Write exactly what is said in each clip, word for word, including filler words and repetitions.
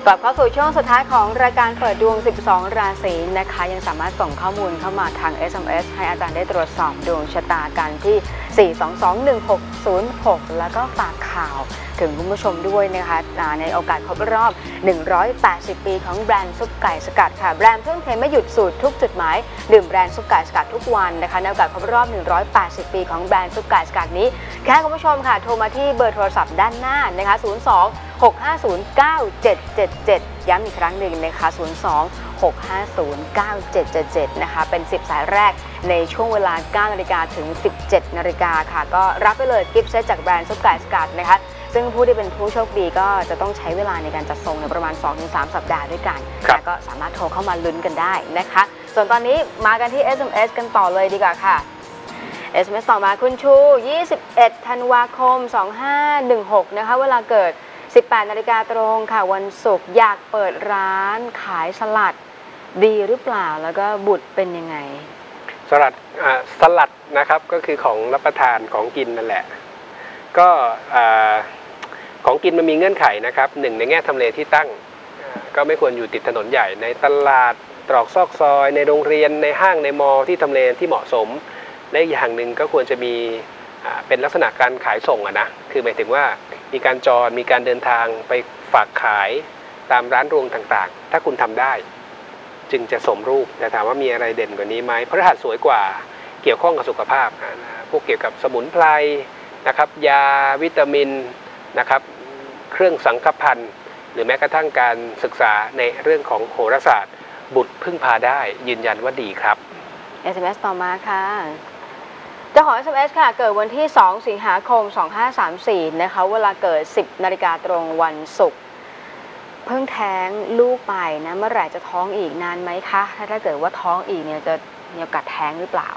กลับเข้าสู่ช่วงสุดท้ายของรายการเปิดดวงสิบสองราศีนะคะยังสามารถส่งข้อมูลเข้ามาทาง เอส เอ็ม เอส ให้อาจารย์ได้ตรวจสอบดวงชะตากันที่สี่ สอง สอง หนึ่ง หก ศูนย์ หกแล้วก็ฝากข่าวถึงคุณผู้ชมด้วยนะคะในโอกาสครบรอบหนึ่งร้อยแปดสิบปีของแบรนด์ซุปไก่สกัดค่ะแบรนด์ทุ่มเทไม่หยุดสูตรทุกจุดหมายดื่มแบรนด์ซุปไก่สกัดทุกวันนะคะในโอกาสครบรอบหนึ่งร้อยแปดสิบปีของแบรนด์ซุปไก่สกัดนี้แค่คุณผู้ชมค่ะโทรมาที่เบอร์โทรศัพท์ด้านหน้านะคะศูนย์ สอง หก ห้า ศูนย์ เก้า เจ็ด เจ็ด เจ็ดย้ำอีกครั้งหนึ่งนะคะศูนย์ สอง หก ห้า ศูนย์ เก้า เจ็ด เจ็ด เจ็ดนะคะเป็นสิบสายแรกในช่วงเวลา เก้า นาฬิกาถึง สิบเจ็ด นาฬิกาค่ะก็รับไปเลยกิฟต์เซตจากแบรนด์ซุปไก่สกัดนะคะซึ่งผู้ที่เป็นผู้โชคดีก็จะต้องใช้เวลาในการจัดส่งในประมาณ สองถึงสาม สัปดาห์ด้วยกันแล้วก็สามารถโทรเข้ามาลุ้นกันได้นะคะส่วนตอนนี้มากันที่ เอส เอ็ม เอส กันต่อเลยดีกว่าค่ะ เอส เอ็ม เอส ต่อมาคุณชูยี่สิบเอ็ดธันวาคมสองห้าหนึ่งหกนะคะเวลาเกิดสิบแปดนาฬิกาตรงค่ะวันศุกร์อยากเปิดร้านขายสลัดดีหรือเปล่าแล้วก็บุตรเป็นยังไงสลัดสลัดนะครับก็คือของรับประทานของกินนั่นแหละก็ของกินมันมีเงื่อนไขนะครับหนึ่งในแง่ทำเลที่ตั้งก็ไม่ควรอยู่ติดถนนใหญ่ในตลาดตรอกซอกซอยในโรงเรียนในห้างในมอลล์ที่ทำเลที่เหมาะสมและอีกอย่างหนึ่งก็ควรจะมีเป็นลักษณะการขายส่งอะนะคือหมายถึงว่ามีการจรมีการเดินทางไปฝากขายตามร้านรวงต่างๆถ้าคุณทำได้จึงจะสมรูปแต่ถามว่ามีอะไรเด่นกว่านี้ไหมพฤหัสสวยกว่าเกี่ยวข้องกับสุขภาพพวกเกี่ยวกับสมุนไพรนะครับยาวิตามินนะครับเครื่องสังคพันธ์หรือแม้กระทั่งการศึกษาในเรื่องของโหราศาสตร์บุตรพึ่งพาได้ยืนยันว่าดีครับเอส เอ็ม เอส ต่อมาค่ะเจ้าของ เอส เอ็ม เอส ค่ะเกิดวันที่สองสิงหาคมสองห้าสามสี่นะคะเวลาเกิดสิบนาฬิกาตรงวันศุกร์เพิ่งแท้งลูกไปนะเมื่อไหร่จะท้องอีกนานไหมคะถ้าถ้าเกิดว่าท้องอีกเนี่ยจะมีโอกาสแท้งหรือเปล่า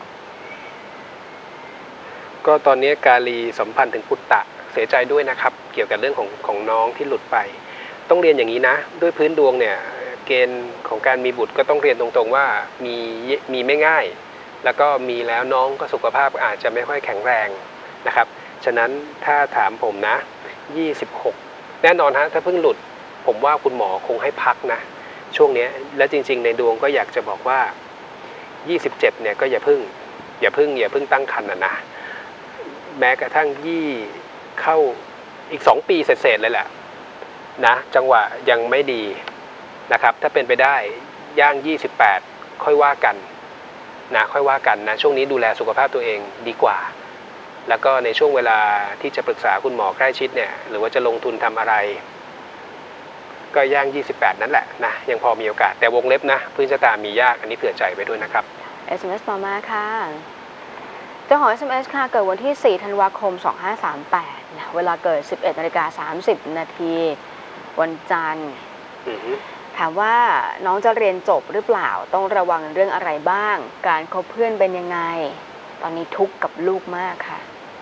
ก็ตอนนี้กาลีสัมพันธ์ถึงปุตตะเสียใจด้วยนะครับเกี่ยวกับเรื่องของของน้องที่หลุดไปต้องเรียนอย่างนี้นะด้วยพื้นดวงเนี่ยเกณฑ์ของการมีบุตรก็ต้องเรียนตรงๆว่ามีมีไม่ง่ายแล้วก็มีแล้วน้องก็สุขภาพอาจจะไม่ค่อยแข็งแรงนะครับฉะนั้นถ้าถามผมนะยี่สิบหกแน่นอนฮะถ้าเพิ่งหลุดผมว่าคุณหมอคงให้พักนะช่วงนี้และจริงๆในดวงก็อยากจะบอกว่ายี่สิบเจ็ดเนี่ยก็อย่าเพิ่งอย่าเพิ่งอย่าเพิ่งตั้งครรภ์นะนะแม้กระทั่งยี่เข้าอีกสองปีเศษๆเลยแหละนะจังหวะยังไม่ดีนะครับถ้าเป็นไปได้ย่างยี่สิบแปดค่อยว่ากันนะค่อยว่ากันนะช่วงนี้ดูแลสุขภาพตัวเองดีกว่าแล้วก็ในช่วงเวลาที่จะปรึกษาคุณหมอใกล้ชิดเนี่ยหรือว่าจะลงทุนทำอะไรก็ย่างยี่สิบแปดนั่นแหละนะยังพอมีโอกาสแต่วงเล็บนะพื้นชะตามียากอันนี้เผื่อใจไว้ด้วยนะครับเอส เอ็ม เอส ต่อมาค่ะเจ้าของ เอส เอ็ม เอส ค่ะเกิดวันที่สี่ธันวาคมสองห้าสามแปดนะเวลาเกิดสิบเอ็ดนาฬิกาสามสิบนาทีวันจันทร์ถามว่าน้องจะเรียนจบหรือเปล่าต้องระวังเรื่องอะไรบ้างการคบเพื่อนเป็นยังไงตอนนี้ทุกข์กับลูกมากค่ะ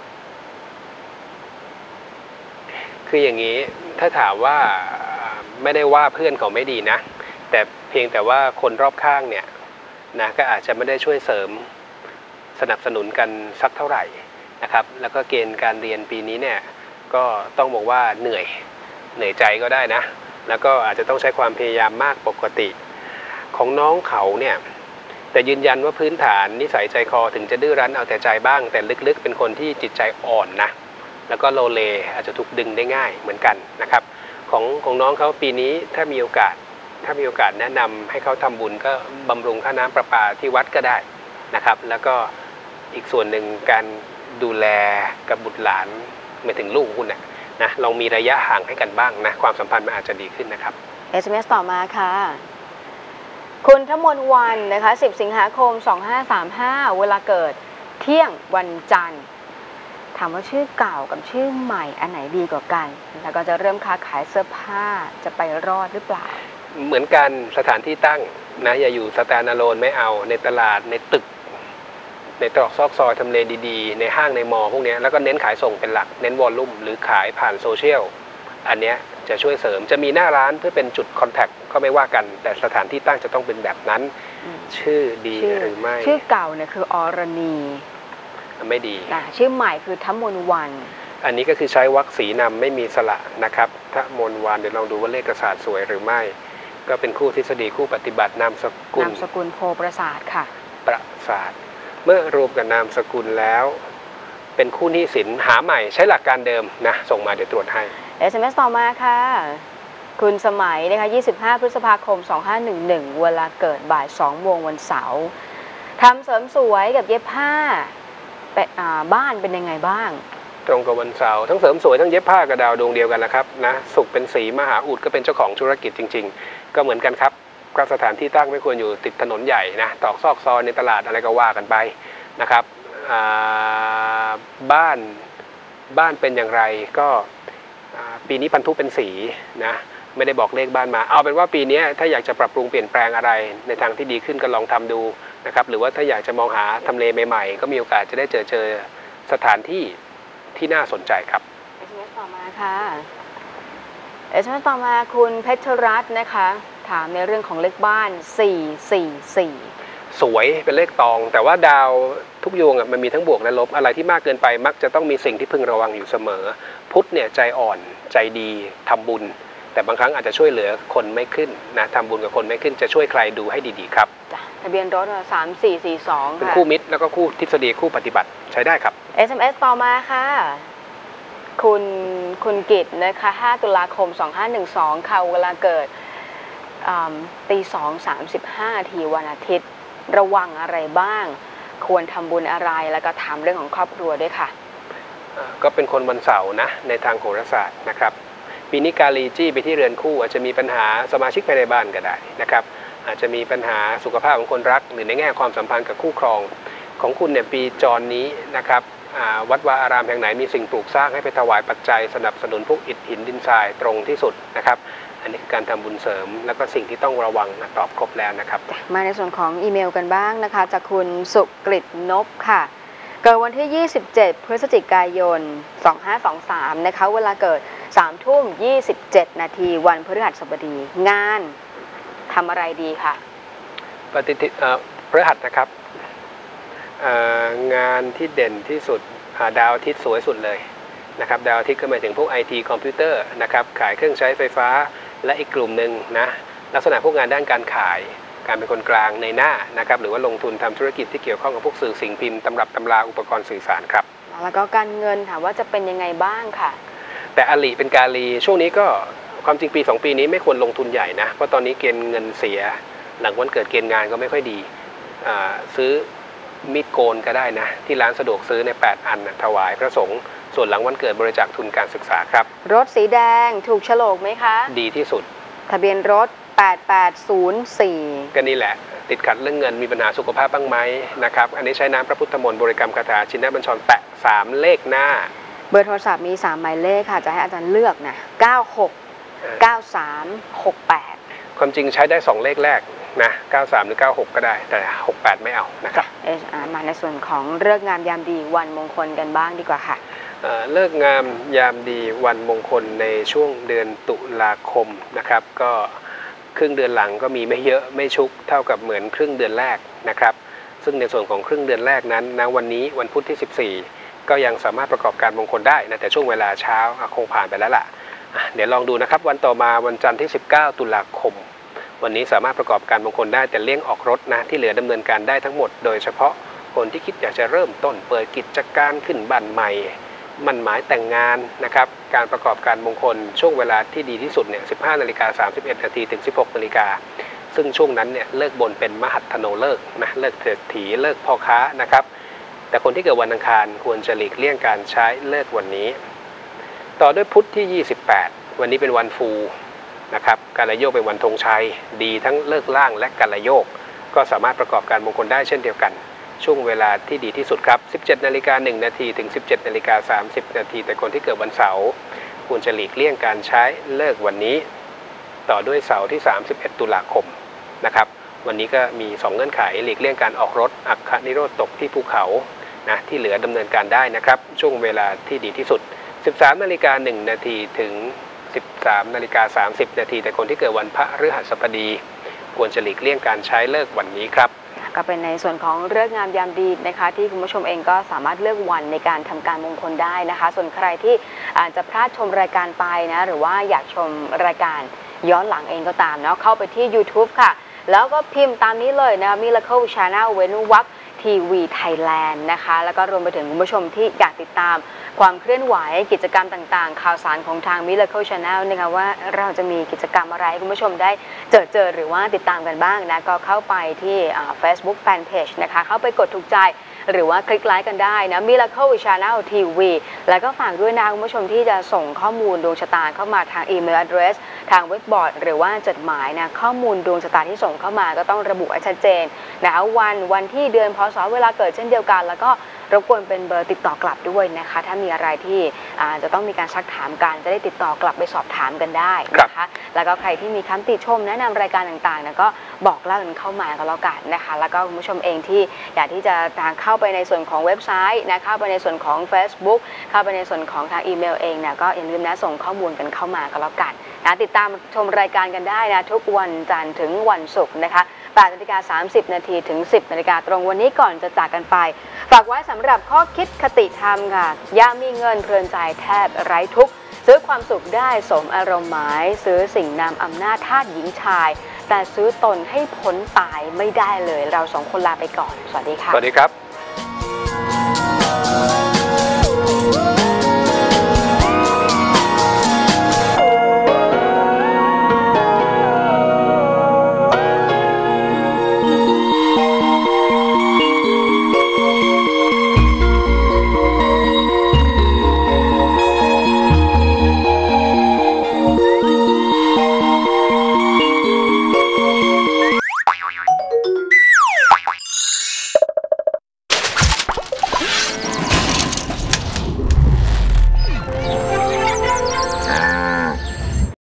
คืออย่างนี้ถ้าถามว่าไม่ได้ว่าเพื่อนเขาไม่ดีนะแต่เพียงแต่ว่าคนรอบข้างเนี่ยนะก็อาจจะไม่ได้ช่วยเสริมสนับสนุนกันสักเท่าไหร่นะครับแล้วก็เกณฑ์การเรียนปีนี้เนี่ยก็ต้องบอกว่าเหนื่อยเหนื่อยใจก็ได้นะแล้วก็อาจจะต้องใช้ความพยายามมากปกติของน้องเขาเนี่ยแต่ยืนยันว่าพื้นฐานนิสัยใจคอถึงจะดื้อรั้นเอาแต่ใจบ้างแต่ลึกๆเป็นคนที่จิตใจอ่อนนะแล้วก็โลเลอาจจะถูกดึงได้ง่ายเหมือนกันนะครับของของน้องเขาปีนี้ถ้ามีโอกาสถ้ามีโอกาสแนะนำให้เขาทำบุญก็บำรุงค่าน้ำประปาที่วัดก็ได้นะครับแล้วก็อีกส่วนหนึ่งการดูแลกับบุตรหลานหมายถึงลูกคุณนะนะลองมีระยะห่างให้กันบ้างนะความสัมพันธ์มันอาจจะดีขึ้นนะครับเอส เอ็ม เอส ต่อมาค่ะคุณธมนวันนะคะสิบสิงหาคมสองห้าสามห้าเวลาเกิดเที่ยงวันจันทร์ถามว่าชื่อเก่ากับชื่อใหม่อันไหนดีกว่ากันแล้วก็จะเริ่มค้าขายเสื้อผ้าจะไปรอดหรือเปล่าเหมือนกันสถานที่ตั้งนะอย่าอยู่สแตนด์อะโลนไม่เอาในตลาดในตึกในตรอกซอกซอยทำเลดีๆในห้างในมอพวกนี้แล้วก็เน้นขายส่งเป็นหลักเน้นวอลลุ่มหรือขายผ่านโซเชียลอันนี้จะช่วยเสริมจะมีหน้าร้านเพื่อเป็นจุดคอนแทคก็ไม่ว่ากันแต่สถานที่ตั้งจะต้องเป็นแบบนั้นชื่อดีหรือไม่ชื่อเก่าเนี่ยคืออรณีไม่ดีชื่อใหม่คือธมนวันอันนี้ก็คือใช้วรรคสีนำไม่มีสระนะครับถ้ามนวานเดี๋ยวลองดูว่าเลขศาสตร์สวยหรือไม่ก็เป็นคู่ทฤษฎีคู่ปฏิบัตินามสกุลนามสกุลโพประสาทค่ะประสาทเมื่อรวมกับนามสกุลแล้วเป็นคู่หนี้สินหาใหม่ใช้หลักการเดิมนะส่งมาเดี๋ยวตรวจให้เอส เอ็ม เอส ต่อมาค่ะคุณสมัยนะคะยี่สิบห้าพฤษภาคมสองห้าหนึ่งหนึ่งเวลาเกิดบ่ายสองโมงวันเสาร์ทำเสริมสวยกับเย็บผ้าบ้านเป็นยังไงบ้างตรงกับวันเสาร์ทั้งเสริมสวยทั้งเย็บผ้ากับดาวดวงเดียวกันนะครับนะศุกร์เป็นสีมหาอุดก็เป็นเจ้าของธุรกิจจริงๆก็เหมือนกันครับก็สถานที่ตั้งไม่ควรอยู่ติดถนนใหญ่นะตอกซอกซอยในตลาดอะไรก็ว่ากันไปนะครับบ้านบ้านเป็นอย่างไรก็ปีนี้พันธุเป็นสีนะไม่ได้บอกเลขบ้านมาเอาเป็นว่าปีนี้ถ้าอยากจะปรับปรุงเปลี่ยนแปลงอะไรในทางที่ดีขึ้นก็ลองทำดูนะครับหรือว่าถ้าอยากจะมองหาทำเลใหม่ๆก็มีโอกาสจะได้เจอเจอสถานที่ที่น่าสนใจครับเอส เอ็ม เอส ต่อมาค่ะ เอส เอ็ม เอส ต่อมาคุณเพชรรัตน์นะคะถามในเรื่องของเลขบ้านสี่ สี่ สี่สวยเป็นเลขตองแต่ว่าดาวทุกดวงมันมีทั้งบวกและลบอะไรที่มากเกินไปมักจะต้องมีสิ่งที่พึงระวังอยู่เสมอพุธเนี่ยใจอ่อนใจดีทำบุญแต่บางครั้งอาจจะช่วยเหลือคนไม่ขึ้นนะทำบุญกับคนไม่ขึ้นจะช่วยใครดูให้ดีๆครับทะเบียนรถสามสี่สี่สองเป็นคู่มิตรแล้วก็คู่ทฤษฎีคู่ปฏิบัติใช้ได้ครับเอส เอ็ม เอส ต่อมาค่ะคุณคุณกิตนะคะห้าตุลาคมสองห้าหนึ่งสองค่ะเวลาเกิดตีสองสามสิบห้าทีวันอาทิตย์ระวังอะไรบ้างควรทำบุญอะไรแล้วก็ถามเรื่องของครอบครัวด้วยค่ะก็เป็นคนวันเสาร์นะในทางโหราศาสตร์นะครับปีนี้กาลีจี้ไปที่เรือนคู่อาจจะมีปัญหาสมาชิกภายในบ้านก็ได้นะครับอาจจะมีปัญหาสุขภาพของคนรักหรือในแง่ความสัมพันธ์กับคู่ครองของคุณเนี่ยปีจรนี้นะครับวัดวาอารามแห่งไหนมีสิ่งปลูกสร้างให้ไปถวายปัจจัยสนับสนุนพวกอิฐหินดินทรายตรงที่สุดนะครับอันนี้คือการทำบุญเสริมแล้วก็สิ่งที่ต้องระวังตอบครบแล้วนะครับมาในส่วนของอีเมลกันบ้างนะคะจากคุณสุกฤตนพค่ะเกิดวันที่ยี่สิบเจ็ดพฤศจิกายนสองห้าสองสามนะคะเวลาเกิดสามทุ่มยี่สิบเจ็ดนาทีวันพฤหัสบดีงานทำอะไรดีค่ะปฏิทินพฤหัสนะครับงานที่เด่นที่สุดดาวอาทิตย์สวยสุดเลยนะครับดาวอาทิตย์ก็หมายถึงพวก ไอ ที คอมพิวเตอร์นะครับขายเครื่องใช้ไฟฟ้าและอีกกลุ่มหนึ่งนะลักษณะพวกงานด้านการขายการเป็นคนกลางในหน้านะครับหรือว่าลงทุนทำธุรกิจที่เกี่ยวข้องกับพวกสื่อสิ่งพิมพ์ตำรับตำราอุปกรณ์สื่อสารครับแล้วก็การเงินถามว่าจะเป็นยังไงบ้างค่ะแต่อลิเป็นกาลีช่วงนี้ก็ความจริงปีสองปีนี้ไม่ควรลงทุนใหญ่นะเพราะตอนนี้เกณฑ์เงินเสียหลังวันเกิดเกณฑ์งานก็ไม่ค่อยดีซื้อมีดโกนก็ได้นะที่ร้านสะดวกซื้อในแปดอันนะถวายพระสงฆ์ส่วนหลังวันเกิดบริจาคทุนการศึกษาครับรถสีแดงถูกโฉลกไหมคะดีที่สุดทะเบียนรถแปดแปดศูนย์สี่ก็นี่แหละติดขัดเรื่องเงินมีปัญหาสุขภาพบ้างไหมนะครับอันนี้ใช้น้ำพระพุทธมนต์บริกรรมคาถาชินบัญชรแปะสามเลขหน้าเบอร์โทรศัพท์มีสามหมายเลขค่ะจะให้อาจารย์เลือกนะเก้าหก เก้าสาม หกแปดความจริงใช้ได้สองเลขแรกนะเก้าสามหรือเก้าหกก็ได้แต่หกแปดไม่เอานะครับเอชอาร์มาในส่วนของเลิกงามยามดีวันมงคลกันบ้างดีกว่าค่ะเลิกงามยามดีวันมงคลในช่วงเดือนตุลาคมนะครับก็ครึ่งเดือนหลังก็มีไม่เยอะไม่ชุกเท่ากับเหมือนครึ่งเดือนแรกนะครับซึ่งในส่วนของครึ่งเดือนแรกนั้นนะวันนี้วันพุธที่สิบสี่ก็ยังสามารถประกอบการมงคลได้นะแต่ช่วงเวลาเช้าคงผ่านไปแล้วล่ะเดี๋ยวลองดูนะครับวันต่อมาวันจันทร์ที่สิบเก้าตุลาคมวันนี้สามารถประกอบการมงคลได้แต่เลี่ยงออกรถนะที่เหลือดำเนินการได้ทั้งหมดโดยเฉพาะคนที่คิดอยากจะเริ่มต้นเปิดกิจการขึ้นบ้านใหม่มั่นหมายแต่งงานนะครับการประกอบการมงคลช่วงเวลาที่ดีที่สุดเนี่ยสิบห้านาฬิกาสามสิบเอ็ดนาทีถึงสิบหกนาฬิกาซึ่งช่วงนั้นเนี่ยเลิกบนเป็นมหัตโนเลิกนะเลิกเศรษฐีเลิกพ่อค้านะครับแต่คนที่เกิดวันอังคารควรจะหลีกเลี่ยงการใช้เลิกวันนี้ต่อด้วยพุธที่ยี่สิบแปดวันนี้เป็นวันฟูนะครับการละโยกเป็นวันธงชัยดีทั้งเลิกล่างและการละโยกก็สามารถประกอบการมงคลได้เช่นเดียวกันช่วงเวลาที่ดีที่สุดครับ สิบเจ็ดนาฬิกาหนึ่งนาทีถึง สิบเจ็ดนาฬิกาสามสิบนาทีแต่คนที่เกิดวันเสาร์ควรจะหลีกเลี่ยงการใช้เลิกวันนี้ต่อด้วยเสาร์ที่สามสิบเอ็ดตุลาคมนะครับวันนี้ก็มีสองเงื่อนไขหลีกเลี่ยงการออกรถอัคคนิโรธตกที่ภูเขานะที่เหลือดำเนินการได้นะครับช่วงเวลาที่ดีที่สุด สิบสามนาฬิกาหนึ่งนาทีถึง สิบสามนาฬิกาสามสิบนาทีแต่คนที่เกิดวันพฤหัสบดีควรจะหลีกเลี่ยงการใช้เลิกวันนี้ครับก็เป็นในส่วนของฤกษ์งามยามดีนะคะที่คุณผู้ชมเองก็สามารถเลือกวันในการทำการมงคลได้นะคะส่วนใครที่อาจจะพลาดชมรายการไปนะหรือว่าอยากชมรายการย้อนหลังเองก็ตามเนาะเข้าไปที่ YouTube ค่ะแล้วก็พิมพ์ตามนี้เลยนะ Miracle Channel เว้นวรรคทีวีไทยแลนด์นะคะแล้วก็รวมไปถึงคุณผู้ชมที่อยากติดตามความเคลื่อนไหวกิจกรรมต่างๆข่าวสารของทาง Miracle Channel นะคะว่าเราจะมีกิจกรรมอะไรให้คุณผู้ชมได้เจอเจอหรือว่าติดตามกันบ้างนะก็เข้าไปที่ Facebook Fanpage นะคะเข้าไปกดถูกใจหรือว่าคลิกไลค์กันได้นะ Miracle Channel ที วี แล้วก็ฝากด้วยนะคุณผู้ชมที่จะส่งข้อมูลดวงชะตาเข้ามาทางอีเมล address ทางเว็บบอร์ดหรือว่าจดหมายนะข้อมูลดวงชะตาที่ส่งเข้ามาก็ต้องระบุให้ชัดเจนนะวันวันที่เดือนพศเวลาเกิดเช่นเดียวกันแล้วก็รบกวนเป็นเบอร์ติดต่อกลับด้วยนะคะถ้ามีอะไรที่จะต้องมีการซักถามกันจะได้ติดต่อกลับไปสอบถามกันได้นะคะแล้วก็ใครที่มีคำติชมแนะนำรายการต่างๆนะก็บอกเล่ากันเข้ามาก็แล้วกันนะคะแล้วก็คุณผู้ชมเองที่อยากที่จะเข้าไปในส่วนของเว็บไซต์นะเข้าไปในส่วนของ Facebook เข้าไปในส่วนของทางอีเมลเองนะก็อย่าลืมนะส่งข้อมูลกันเข้ามาก็แล้วกันนะติดตามชมรายการกันได้นะทุกวันจันทร์ถึงวันศุกร์นะคะแปดนาฬิกาสามสิบนาทีถึงสิบนาฬิกาตรงวันนี้ก่อนจะจากกันไปฝากไว้สำหรับข้อคิดคติธรรมค่ะอย่ามีเงินเพลินใจแทบไร้ทุกข์ซื้อความสุขได้สมอารมณ์หมายซื้อสิ่งนำอำนาจทาสหญิงชายแต่ซื้อตนให้พ้นตายไม่ได้เลยเราสองคนลาไปก่อนสวัสดีค่ะสวัสดีครับ